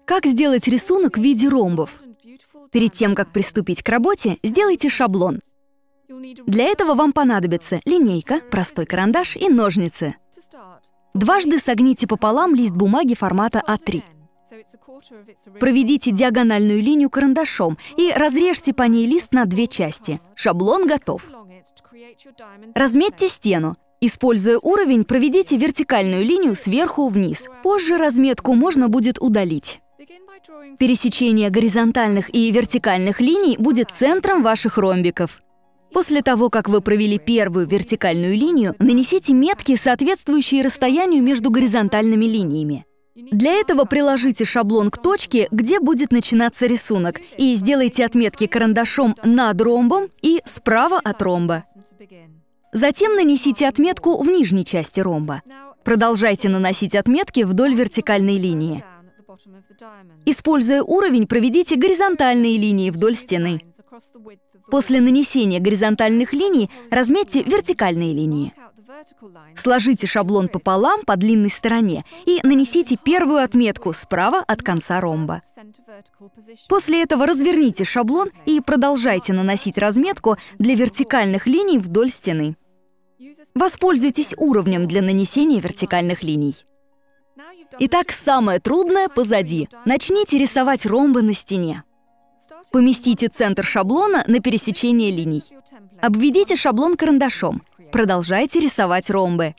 Как сделать рисунок в виде ромбов? Перед тем, как приступить к работе, сделайте шаблон. Для этого вам понадобится линейка, простой карандаш и ножницы. Дважды согните пополам лист бумаги формата А3. Проведите диагональную линию карандашом и разрежьте по ней лист на две части. Шаблон готов. Разметьте стену. Используя уровень, проведите вертикальную линию сверху вниз. Позже разметку можно будет удалить. Пересечение горизонтальных и вертикальных линий будет центром ваших ромбиков. После того, как вы провели первую вертикальную линию, нанесите метки, соответствующие расстоянию между горизонтальными линиями. Для этого приложите шаблон к точке, где будет начинаться рисунок, и сделайте отметки карандашом над ромбом и справа от ромба. Затем нанесите отметку в нижней части ромба. Продолжайте наносить отметки вдоль вертикальной линии. Используя уровень, проведите горизонтальные линии вдоль стены. После нанесения горизонтальных линий разметьте вертикальные линии. Сложите шаблон пополам по длинной стороне и нанесите первую отметку справа от конца ромба. После этого разверните шаблон и продолжайте наносить разметку для вертикальных линий вдоль стены. Воспользуйтесь уровнем для нанесения вертикальных линий. Итак, самое трудное позади. Начните рисовать ромбы на стене. Поместите центр шаблона на пересечение линий. Обведите шаблон карандашом. Продолжайте рисовать ромбы.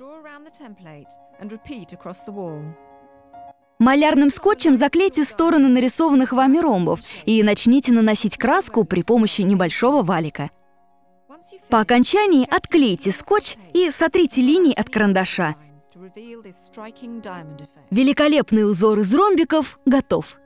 Малярным скотчем заклейте стороны нарисованных вами ромбов и начните наносить краску при помощи небольшого валика. По окончании отклейте скотч и сотрите линии от карандаша. Великолепный узор из ромбиков готов!